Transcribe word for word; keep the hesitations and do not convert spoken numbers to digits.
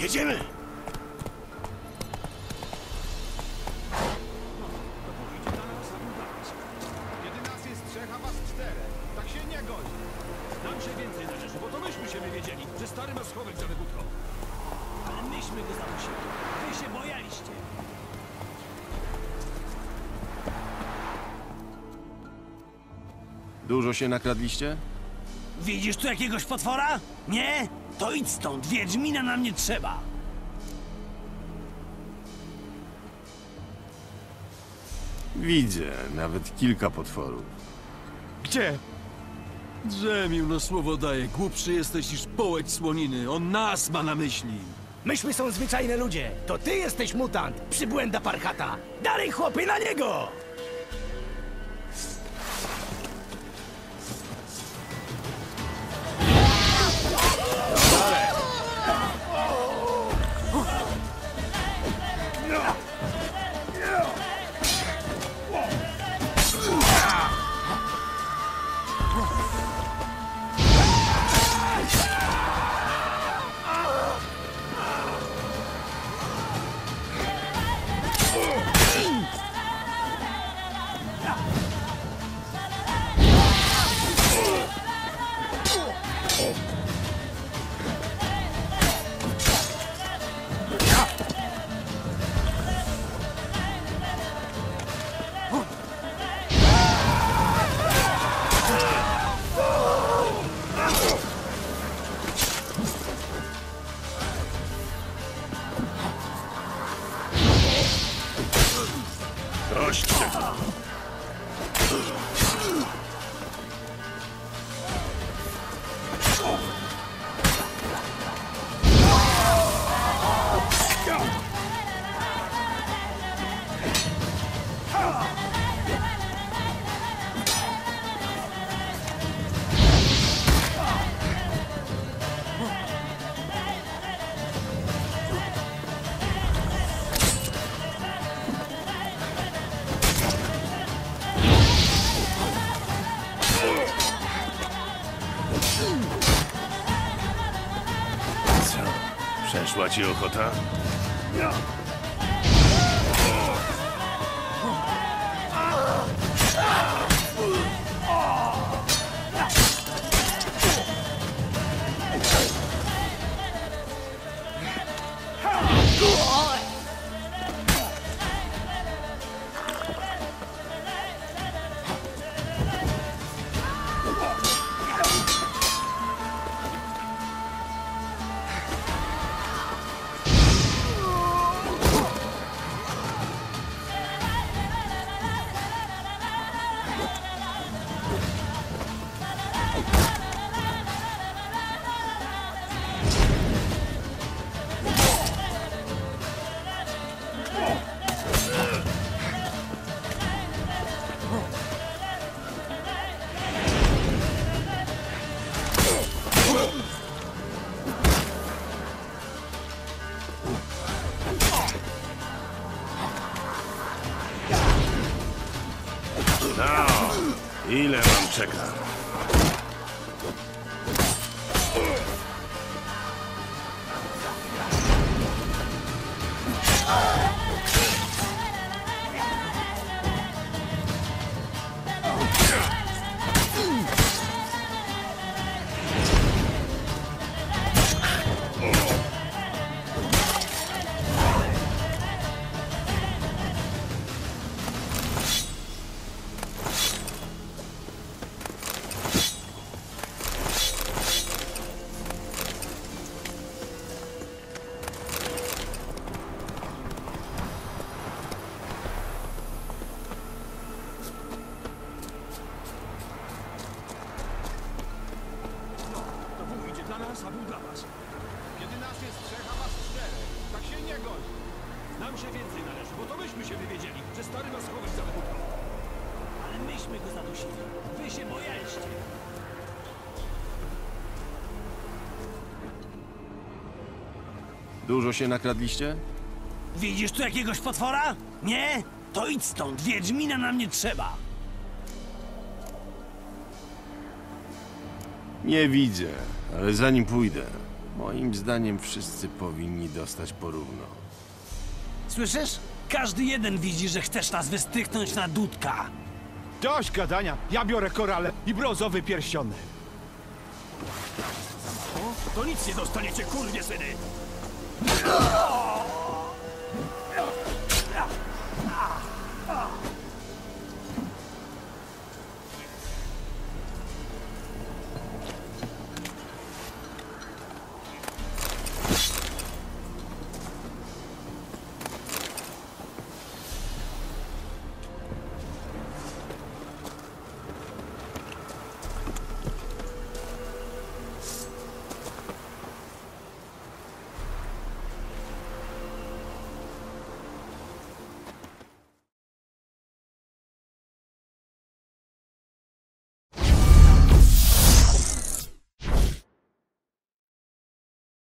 Jedziemy! Kiedy nas jest trzech, a was czterech. Tak się nie godzi. Nam się więcej należy, bo to myśmy się wywiedzieli, że stary ma schowek za wygódką. Ale myśmy go zadusili. Wy się bojaliście. Dużo się nakradliście? Widzisz tu jakiegoś potwora? Nie? To idź stąd, Wiedźmina nam nie trzeba. Widzę, nawet kilka potworów. Gdzie? Drzemił, no słowo daję. Głupszy jesteś niż połeć słoniny. On nas ma na myśli. Myśmy są zwyczajne ludzie. To ty jesteś mutant, przybłęda parchata. Dalej, chłopy, na niego! Dość tego! Co? Przeszła ci ochota? No, ile mam czekać? To wół idzie dla nas, a wół dla was. Kiedy nas jest trzech, a was czterech. Tak się nie godzi. Nam się więcej należy, bo to myśmy się wywiedzieli, że stary ma schowek za wygódką. Ale myśmy go zadusili. Wy się bojaliście. Dużo się nakradliście? Widzisz tu jakiegoś potwora? Nie? To idź stąd, Wiedźmina nam nie trzeba. Nie widzę, ale zanim pójdę, Moim zdaniem wszyscy powinni dostać porówno. Słyszysz? Każdy jeden widzi, że chcesz nas wystrychnąć na dudka. Dość gadania. Ja biorę korale i brązowy pierścionek. To nic nie dostaniecie, kurwie syny!